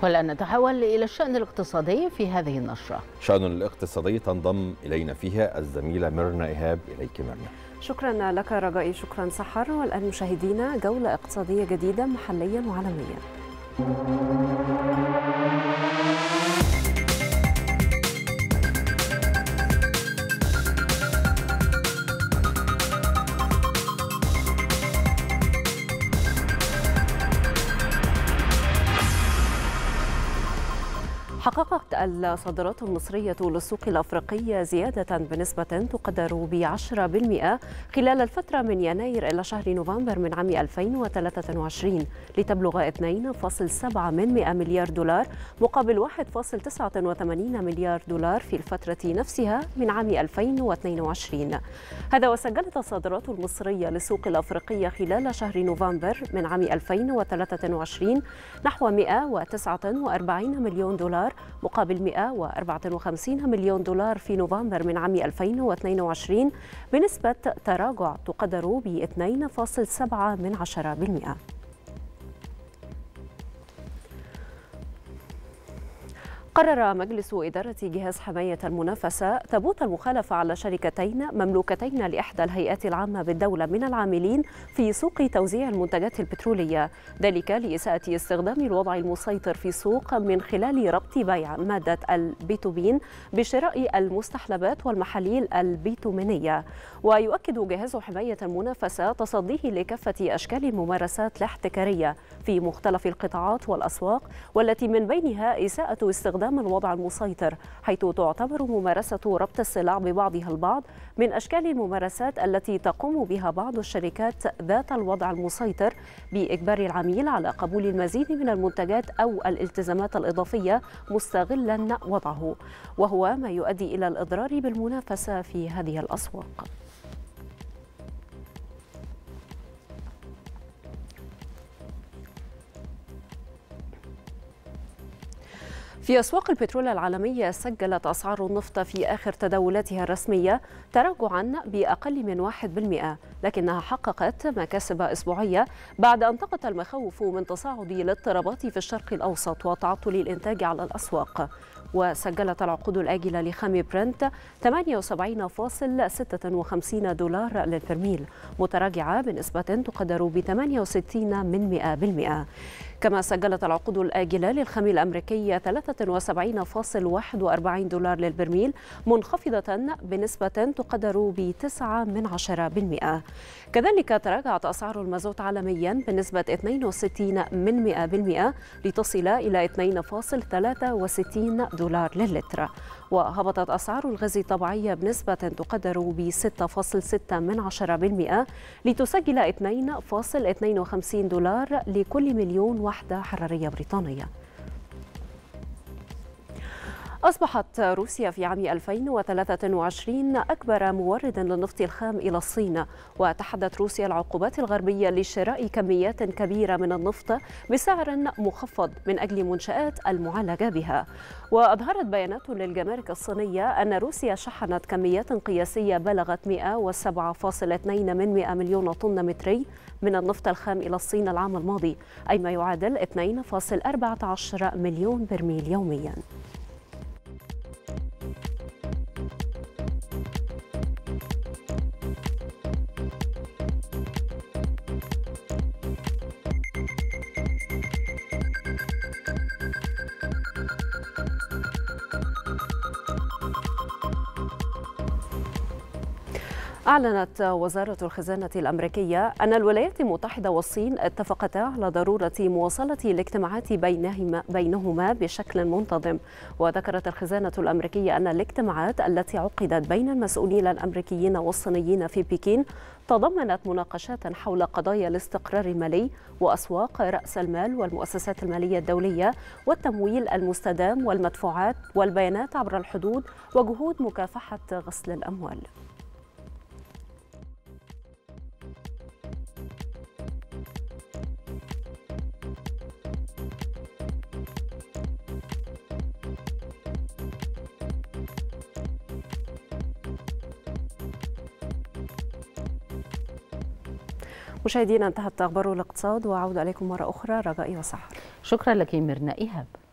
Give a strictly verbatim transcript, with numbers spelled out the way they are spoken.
والآن نتحول إلى الشأن الاقتصادي في هذه النشرة. شأن الاقتصادي تنضم إلينا فيها الزميلة ميرنا إيهاب. إليك ميرنا. شكرا لك رجائي. شكرا سحر. والآن مشاهدينا جولة اقتصادية جديدة محليا وعالميا. حققت الصادرات المصرية للسوق الأفريقية زيادة بنسبة تقدر بعشرة بالمئة خلال الفترة من يناير إلى شهر نوفمبر من عام ألفين وثلاثة وعشرين لتبلغ اثنين فاصلة سبعة مليار دولار مقابل واحد فاصلة تسعة وثمانين مليار دولار في الفترة نفسها من عام ألفين واثنين وعشرين. هذا وسجلت الصادرات المصرية للسوق الأفريقية خلال شهر نوفمبر من عام ألفين وثلاثة وعشرين نحو مئة وتسعة وأربعين مليون دولار مقابل مئة وأربعة وخمسين مليون دولار في نوفمبر من عام ألفين واثنين وعشرين بنسبة تراجع تقدر ب اثنين فاصلة سبعة بالمئة. قرر مجلس إدارة جهاز حماية المنافسة ثبوت المخالفة على شركتين مملوكتين لإحدى الهيئات العامة بالدولة من العاملين في سوق توزيع المنتجات البترولية، ذلك لإساءة استخدام الوضع المسيطر في السوق من خلال ربط بيع مادة البيتوبين بشراء المستحلبات والمحاليل البيتومينية. ويؤكد جهاز حماية المنافسة تصديه لكافة أشكال الممارسات الاحتكارية في مختلف القطاعات والأسواق، والتي من بينها إساءة استخدام الوضع المسيطر، حيث تعتبر ممارسة ربط السلع ببعضها البعض من أشكال الممارسات التي تقوم بها بعض الشركات ذات الوضع المسيطر بإجبار العميل على قبول المزيد من المنتجات أو الالتزامات الإضافية مستغلا وضعه، وهو ما يؤدي إلى الإضرار بالمنافسة في هذه الأسواق. في أسواق البترول العالمية سجلت أسعار النفط في آخر تداولاتها الرسمية تراجعا بأقل من واحد بالمئة، لكنها حققت مكاسب أسبوعية بعد أن طغت المخاوف من تصاعد الاضطرابات في الشرق الأوسط وتعطل الإنتاج على الأسواق. وسجلت العقود الآجلة لخام برنت ثمانية وسبعين فاصلة ستة وخمسين دولار للبرميل، متراجعة بنسبة تقدر ب ثمانية وستين من مئة بالمئة. كما سجلت العقود الآجلة للخام الأمريكي ثلاثة وسبعين فاصلة واحد وأربعين دولار للبرميل، منخفضة بنسبة تقدر ب تسعة من عشرة بالمئة. كذلك تراجعت أسعار المازوت عالميا بنسبة اثنين وستين من مئة بالمئة لتصل إلى اثنين فاصلة ثلاثة وستين دولار للتر. وهبطت أسعار الغاز الطبيعي بنسبة تقدر ب ستة فاصلة ستة من عشرة بالمئة لتسجل اثنين فاصلة اثنين وخمسين دولار لكل مليون وحدة حرارية بريطانية. أصبحت روسيا في عام ألفين وثلاثة وعشرين أكبر مورد للنفط الخام إلى الصين، وتحدت روسيا العقوبات الغربية لشراء كميات كبيرة من النفط بسعر مخفض من أجل منشآت المعالجة بها. وأظهرت بيانات للجمارك الصينية أن روسيا شحنت كميات قياسية بلغت مئة وسبعة فاصلة اثنين من مئة مليون طن متري من النفط الخام إلى الصين العام الماضي، أي ما يعادل اثنين فاصلة أربعة عشر مليون برميل يومياً. أعلنت وزارة الخزانة الأمريكية أن الولايات المتحدة والصين اتفقتا على ضرورة مواصلة الاجتماعات بينهما, بينهما بشكل منتظم. وذكرت الخزانة الأمريكية أن الاجتماعات التي عقدت بين المسؤولين الأمريكيين والصينيين في بكين تضمنت مناقشات حول قضايا الاستقرار المالي وأسواق رأس المال والمؤسسات المالية الدولية والتمويل المستدام والمدفوعات والبيانات عبر الحدود وجهود مكافحة غسل الأموال. مشاهدينا، انتهت أخبار الاقتصاد، وأعود عليكم مرة أخرى رجائي وسحر. شكرا لك ميرنا إيهاب.